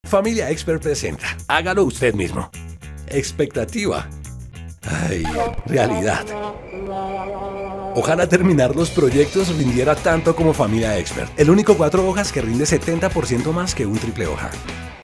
Familia Expert presenta. Hágalo usted mismo. Expectativa. Ay, realidad. Ojalá terminar los proyectos rindiera tanto como Familia Expert. El único 4 hojas que rinde 70% más que un triple hoja.